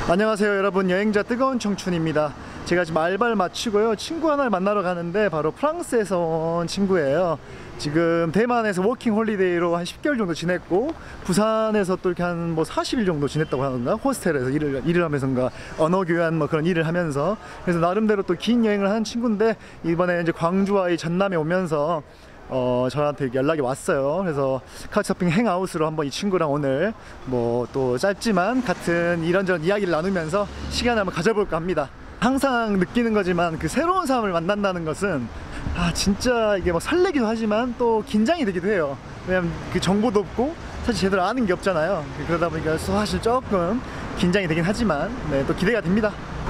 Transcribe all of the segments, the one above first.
안녕하세요 여러분, 여행자 뜨거운 청춘입니다. 제가 지금 알바를 마치고요, 친구 하나를 만나러 가는데 바로 프랑스에서 온 친구예요. 지금 대만에서 워킹 홀리데이로 한 10개월 정도 지냈고, 부산에서 또 이렇게 한 뭐 40일 정도 지냈다고 하던가, 호스텔에서 일을 하면서인가 언어 교환 뭐 그런 일을 하면서, 그래서 나름대로 또 긴 여행을 하는 친구인데, 이번에 이제 광주와 이 전남에 오면서 저한테 연락이 왔어요. 그래서 카우치서핑 행아웃으로 한번 이 친구랑 오늘 뭐 또 짧지만 같은 이런저런 이야기를 나누면서 시간을 한번 가져볼까 합니다. 항상 느끼는 거지만 그 새로운 사람을 만난다는 것은 진짜 이게 뭐 설레기도 하지만 또 긴장이 되기도 해요. 왜냐면 그 정보도 없고 사실 제대로 아는 게 없잖아요. 그러다 보니까 사실 조금 긴장이 되긴 하지만 또 기대가 됩니다.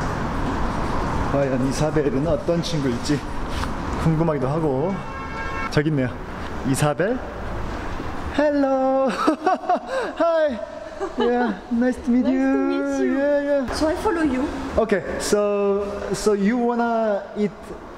과연 이사벨은 어떤 친구일지 궁금하기도 하고. 저기 있네요, 이사벨. Hello. Hi. Yeah, nice to meet you. Nice to meet you. Yeah. So I follow you. Okay, so you wanna eat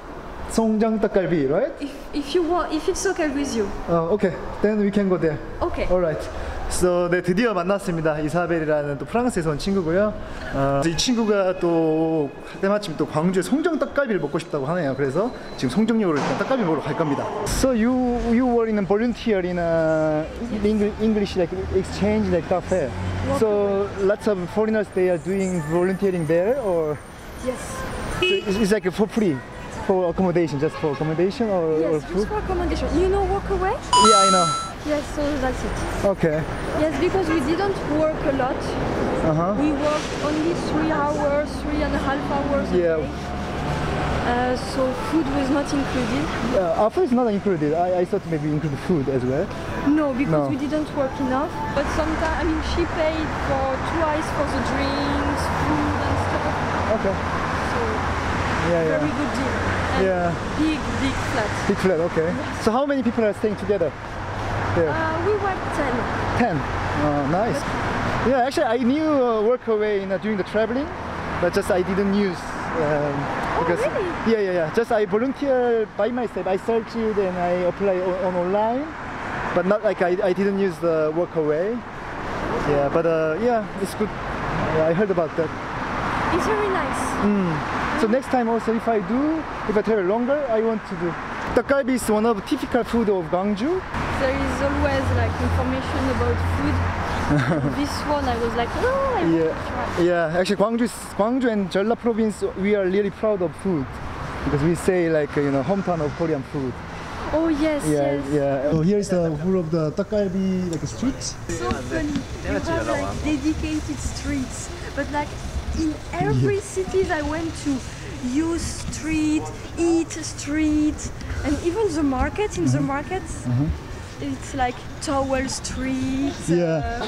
송정 떡갈비, right? If you want, if it's okay with you. Okay, then we can go there. Okay. Alright. So, 네, 드디어 만났습니다. 이사벨이라는 또 프랑스에서 온 친구고요. 이 친구가 또 때마침 또 광주에 송정 떡갈비를 먹고 싶다고 하네요. 그래서 지금 송정역으로 일단 떡갈비 먹으러 갈 겁니다. So you were in a volunteer in a English like exchange like cafe. So lots of foreigners they are doing volunteering there, or Yes. so it's like for free. For accommodation, just for accommodation or Yes, food? just for accommodation. You know, walk away? Yeah, I know. Yes, so that's it. Okay. Yes, because we didn't work a lot. We worked only 3 hours, 3.5 hours a Yeah. day. So food was not included. Food is not included. I thought maybe include food as well. No, because No. we didn't work enough. But sometimes, I mean, she paid for twice for the drinks, food and stuff. Okay. So Yeah. very good deal. And Yeah. big flat. Big flat. Okay. So how many people are staying together there? We were 10. 10. Nice. Yeah, actually I knew Workaway during the traveling, but just I didn't use because really? yeah. Just I volunteer by myself. I searched it and I apply on online, but not like I didn't use the Workaway. Yeah, but yeah, it's good. I heard about that. It's very nice. So next time also if I travel longer, I want to do. 떡갈비 is one of the typical food of Gwangju. There is always like information about food. This one I was like, oh, I want to try. Yeah. Actually, Gwangju and Jeolla province, we are really proud of food because we say like hometown of Korean food. Oh yes, yes. Yeah. So here is the full of the 떡갈비 like streets. So funny. You have like dedicated streets, but like in every cities I went to, use street, eat street, and even the market. In the markets, it's like towel street. Yeah.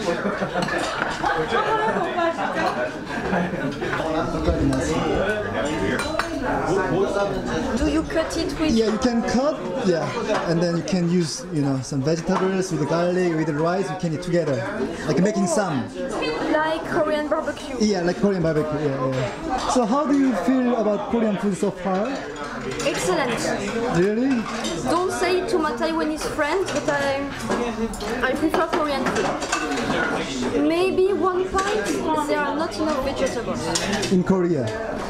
Do you cut it with? Yeah, you can cut. Yeah, and then you can use some vegetables with the garlic, with the rice. You can eat together, like making some. Like Korean barbecue. Yeah, like Korean barbecue. Yeah. So how do you feel about Korean food so far? Excellent. Really? Don't say it to my Taiwanese friends, but I prefer Korean food. Maybe one point, there are not enough vegetables. In Korea?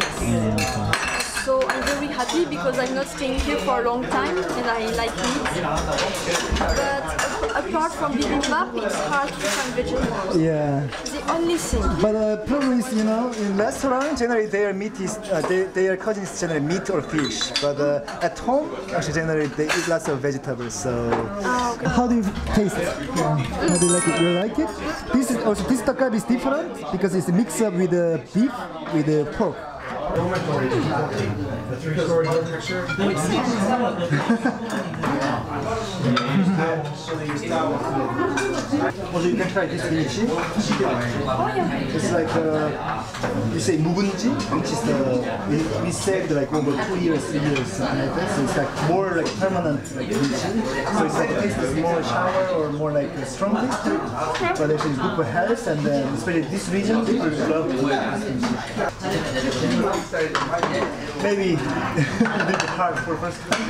So I'm very happy because I'm not staying here for a long time and I like meat. But apart from bibimbap, it's hard to find vegetables. Yeah. The only thing. But problem is, in restaurant generally their meat is their cuisine is generally meat or fish. But at home, actually generally they eat lots of vegetables. So Okay. how do you taste it? Yeah. How do you like it? You like it? This 떡갈비 is different because it's mixed up with the beef with the pork. Also, you can try this kimchi. It's like you say 묵은지, which is we saved like over 2 years, 3 years, something like that. So it's like more like permanent kimchi. So it's like the taste is more sour or more like a strong taste to it. But actually it's good for health, and then especially this region people love to eat this kimchi. Maybe a little bit hard for first time.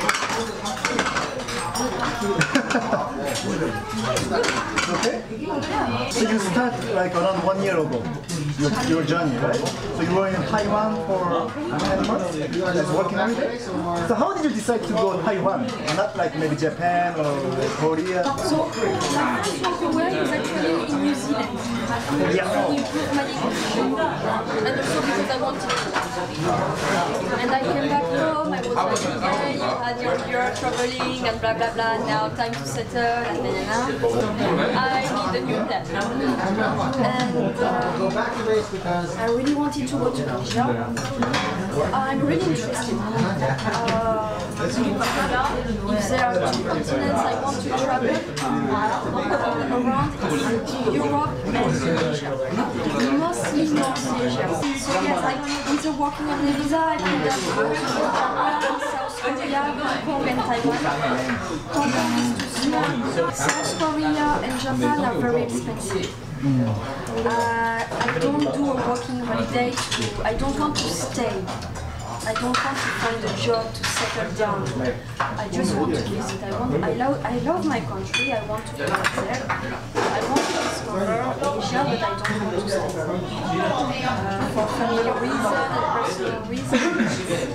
Okay? So you start like around 1 year ago, your journey, right? So you were in Taiwan for 10 months as working holiday? So how did you decide to go to Taiwan? Not like maybe Japan or Korea? So my first work is actually in New Zealand. Yeah. To improve my English. And also because I wanted to. And I came back home, I was like, okay, you had your year traveling and blah blah blah, now time to settle and I need a new plan. And I really wanted to go to Asia. I'm really interested. If there are two continents I want to travel around, it's Europe and Asia. Mostly North Asia. So yes, with a working holiday visa, I can go to Japan, South Korea, Hong Kong and Taiwan. Hong Kong is too small. South Korea and Japan are very expensive. I don't do a working holiday. I don't want to stay. I don't want to find a job to settle down. I just want to visit. I love my country. I want to go there. I want to discover Asia, but I don't want to stay. For familiar reasons and personal reasons.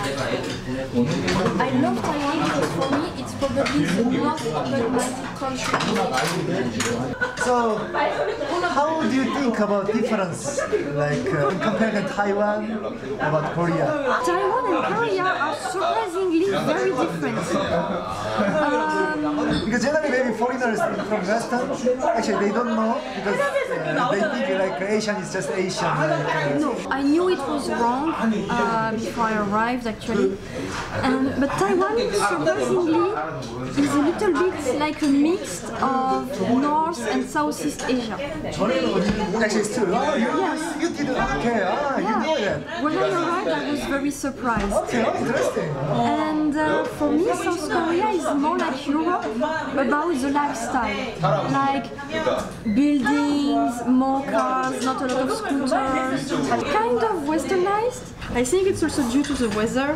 I love Taiwan because for me it's probably the most open-minded country in Asia. So, how do you think about difference, like comparing Taiwan about Korea? Taiwan and Korea are surprisingly very different. Because generally maybe foreigners from Western, actually they don't know because they think like Asian is just Asian. Like, No, I knew it was wrong before I arrived actually. But Taiwan, surprisingly, is a little bit like a mix of North and Southeast Asia. actually it's true. Oh, you didn't, okay, you know that. When I arrived, I was very surprised. Okay, interesting. And for me, South Korea is more like Europe about the lifestyle. Like buildings, more cars, not a lot of scooters. Kind of westernized. I think it's also due to the weather.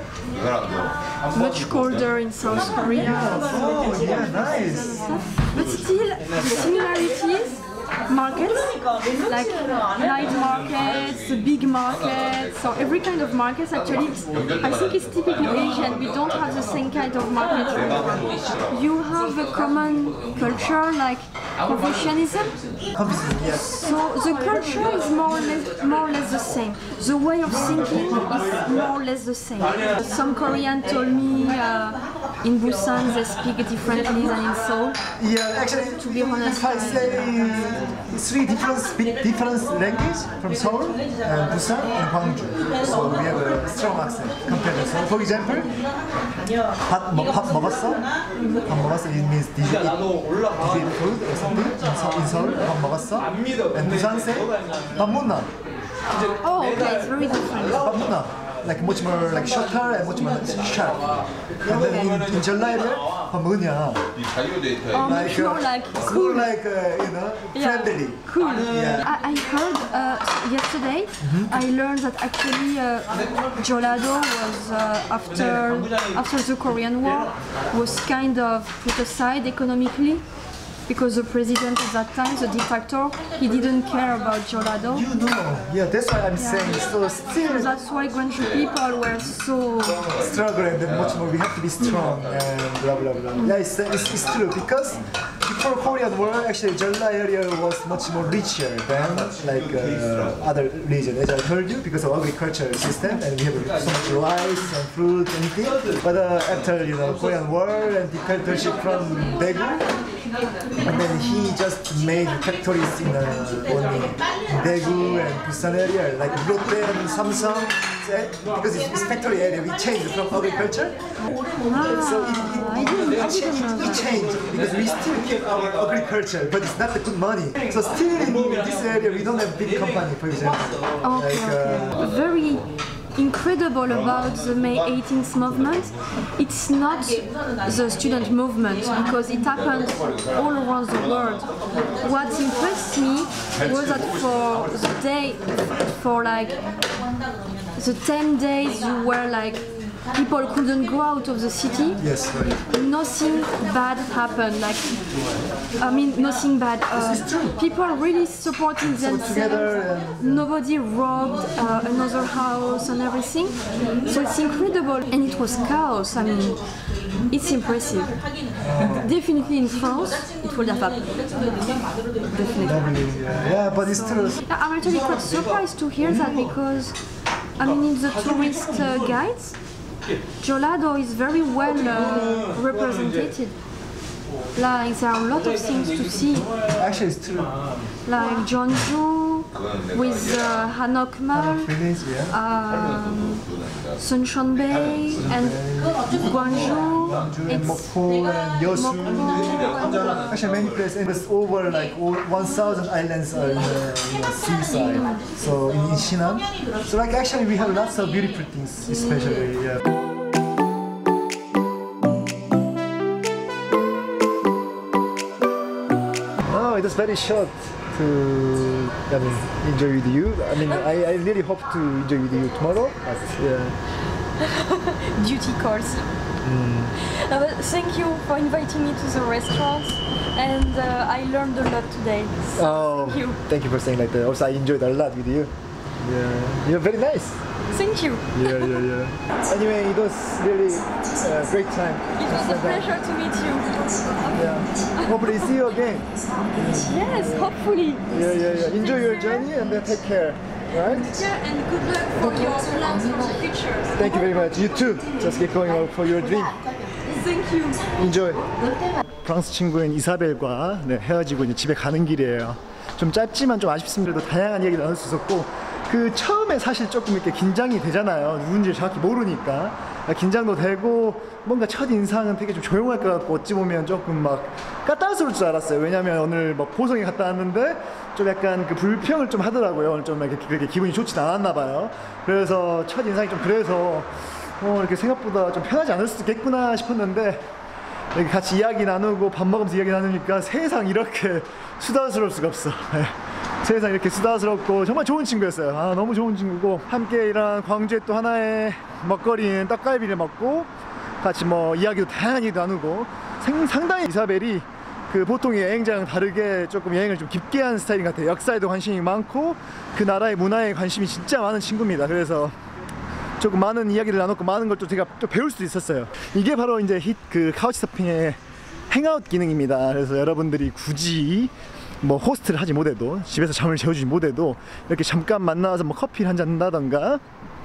Much colder in South Korea. Oh, yeah, nice. But still, similarities. Markets, like night markets, big markets, so every kind of markets actually, I think it's typically Asian. We don't have the same kind of market. You have a common culture like Confucianism. Yes. So the culture is more or less the same. The way of thinking is more or less the same. Some Korean told me in Busan they speak differently than in Seoul. Yeah, actually, To be honest, if I say three different languages from Seoul, Busan, and Gwangju. So we have a strong accent compared to Seoul. For example, 밥 먹었어? 밥 먹었어? It means did you eat food or something? In Seoul, 밥 먹었어? And Busan say 밥 묻나? Oh, okay, it's very different. 밥 묻나? Like much more like shorter and much more sharp. And then in Jeolla area, 밥 먹냐? Much more like cool, like friendly. Cool. I heard yesterday. I learned that actually Jeollado was after the Korean War was kind of put aside economically. Because the president at that time, the dictator, he didn't care about Jeollado. Yeah, that's why I'm saying. So still, So that's why Gwangju people were so struggle and then much more. We have to be strong and blah blah blah. Yeah, it's true because before Korean War, actually Jeolla area was much more richer than like other region. As I told you, because of agricultural system and we have so much rice and fruit and anything. But after Korean War and dictatorship from Daegu. And then he just made factories in only Daegu and Busan area, like Lotte and Samsung. Because it's factory area, we changed from agriculture. So it changed because we still keep our agriculture, but it's not the good money. So still in this area, we don't have big company, for example. okay. Very incredible about the May 18th movement, it's not the student movement because it happened all around the world. What impressed me was that for the day, for like the 10 days you were like people couldn't go out of the city. Yes, right. Nothing bad happened. Like, I mean, nothing bad. People really supporting themselves. Nobody robbed another house and everything. So it's incredible, and it was chaos. I mean, it's impressive. Definitely in France, it would have happened. Definitely. Yeah, but it's true. I'm actually quite surprised to hear that because, I mean, in the tourist guides, Jolado is very well represented. Like there are a lot of things to see. Actually, it's true. Like Jeonju with Hanok Mall, Suncheon Bay, and Gwangju. And Mokpo and Yeosu. Actually, many places. And there's over like 1,000 islands are in the seaside. So in Shinan. So like actually we have lots of beautiful things, especially. Yeah. It was very short to enjoy with you. I mean, I really hope to enjoy with you tomorrow. But yeah. Duty calls. But thank you for inviting me to the restaurant, and I learned a lot today. So thank you for saying like that. Also, I enjoyed a lot with you. Yeah, you're very nice. Thank you. Yeah. Anyway, it was really a great time. It was a pleasure to meet you. Yeah. Hopefully see you again. Yes, hopefully. Yeah. Enjoy your journey and take care. Right? Yeah, and good luck for your plans for the future. Thank you very much. You too. Just keep going for your dream. Thank you. Enjoy. 프랑스 친구인 이사벨과 헤어지고 이제 집에 가는 길이에요. 좀 짧지만 좀 아쉽습니다. 그래도 다양한 이야기 나눌 수 있었고 그 처음에 사실 조금 이렇게 긴장이 되잖아요. 누군지 정확히 모르니까 긴장도 되고 뭔가 첫 인상은 되게 좀 조용할 것 같고 어찌 보면 조금 막 까탈스러울 줄 알았어요. 왜냐면 오늘 뭐 보성에 갔다 왔는데 좀 약간 그 불평을 좀 하더라고요. 오늘 좀 이렇게 그렇게 기분이 좋진 않았나 봐요. 그래서 첫 인상이 좀 그래서 이렇게 생각보다 좀 편하지 않을 수도 있겠구나 싶었는데 이렇게 같이 이야기 나누고 밥 먹으면서 이야기 나누니까 세상 이렇게 수다스러울 수가 없어. 세상 이렇게 수다스럽고 정말 좋은 친구였어요. 너무 좋은 친구고 함께 이런 광주의 또 하나의 먹거리인 떡갈비를 먹고 같이 뭐 이야기도 다양하게 나누고 상당히 이사벨이 그 보통의 여행자랑 다르게 조금 여행을 좀 깊게 하는 스타일인 것 같아요. 역사에도 관심이 많고 그 나라의 문화에 관심이 진짜 많은 친구입니다. 그래서 조금 많은 이야기를 나눴고 많은 걸 또 제가 또 배울 수도 있었어요. 이게 바로 이제 그 카우치서핑의 행아웃 기능입니다. 그래서 여러분들이 굳이 뭐 호스트를 하지 못해도 집에서 잠을 재워주지 못해도 이렇게 잠깐 만나서 뭐 커피를 한잔 한다던가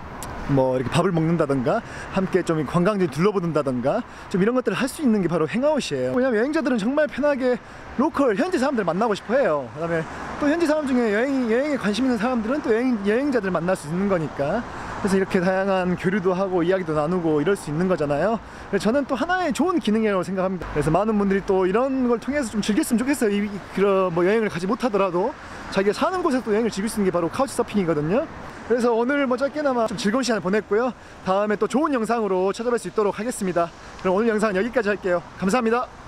뭐 이렇게 밥을 먹는다던가 함께 좀 관광지 둘러보는다던가 좀 이런 것들을 할 수 있는 게 바로 행아웃이에요. 왜냐면 여행자들은 정말 편하게 로컬 현지 사람들 만나고 싶어 해요. 그 다음에 또 현지 사람 중에 여행에 관심 있는 사람들은 또 여행자들 만날 수 있는 거니까 그래서 이렇게 다양한 교류도 하고 이야기도 나누고 이럴 수 있는 거잖아요. 그래서 저는 또 하나의 좋은 기능이라고 생각합니다. 그래서 많은 분들이 또 이런 걸 통해서 좀 즐겼으면 좋겠어요. 그런 뭐 여행을 가지 못하더라도 자기가 사는 곳에서 또 여행을 즐길 수 있는 게 바로 카우치 서핑이거든요. 그래서 오늘 뭐 짧게나마 좀 즐거운 시간을 보냈고요. 다음에 또 좋은 영상으로 찾아뵐 수 있도록 하겠습니다. 그럼 오늘 영상은 여기까지 할게요. 감사합니다.